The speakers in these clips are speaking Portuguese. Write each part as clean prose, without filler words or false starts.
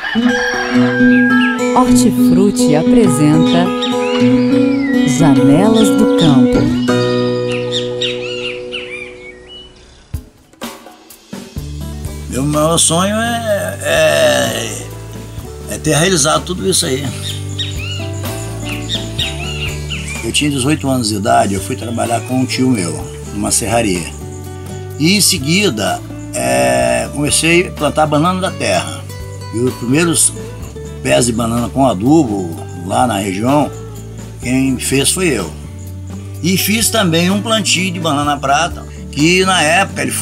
Hortifruti apresenta Janelas do Campo. Meu maior sonho é ter realizado tudo isso aí. Eu tinha 18 anos de idade, eu fui trabalhar com um tio meu, numa serraria. E em seguida, comecei a plantar banana da terra. E os primeiros pés de banana com adubo, lá na região, quem fez foi eu. E fiz também um plantio de banana prata, que na época ele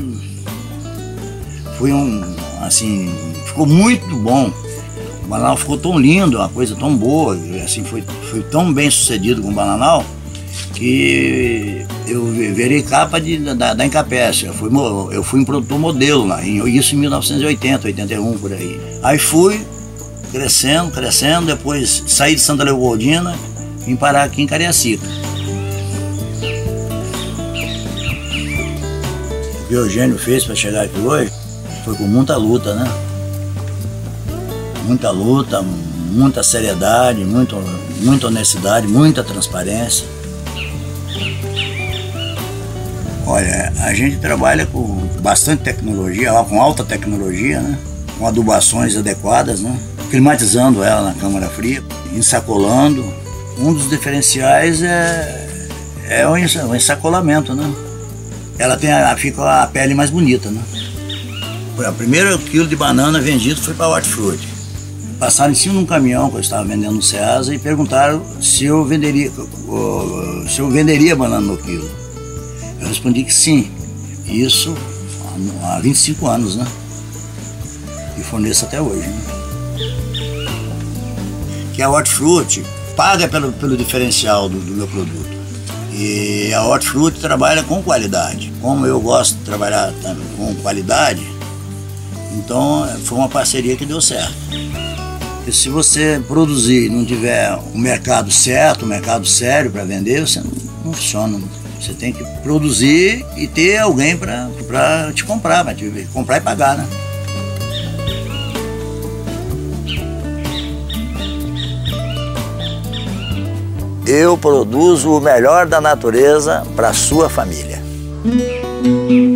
ficou muito bom. O bananal ficou tão lindo, uma coisa tão boa, assim, foi tão bem sucedido com o bananal, que eu virei capa da Incapeste. Eu fui um produtor modelo lá, isso em 1980, 81, por aí. Aí fui crescendo, depois saí de Santa Leopoldina e vim parar aqui em Cariacica. O que o Eugênio fez para chegar aqui hoje foi com muita luta, né? Muita luta, muita seriedade, muita honestidade, muita transparência. Olha, a gente trabalha com bastante tecnologia, com alta tecnologia, né? Com adubações adequadas, né? Climatizando ela na câmara fria, ensacolando. Um dos diferenciais é o ensacolamento, né? Ela fica a pele mais bonita, né? O primeiro quilo de banana vendido foi para a Hortifruti. Passaram em cima de um caminhão que eu estava vendendo no Ceasa e perguntaram se eu venderia banana no quilo. Eu respondi que sim. Isso há 25 anos, né? E forneço até hoje, né? Que a Hortifruti paga pelo diferencial do meu produto. E a Hortifruti trabalha com qualidade. Como eu gosto de trabalhar com qualidade, então foi uma parceria que deu certo. Porque se você produzir e não tiver um mercado certo, um mercado sério para vender, você não funciona. Você tem que produzir e ter alguém para te comprar, para te comprar e pagar, né? Eu produzo o melhor da natureza para a sua família.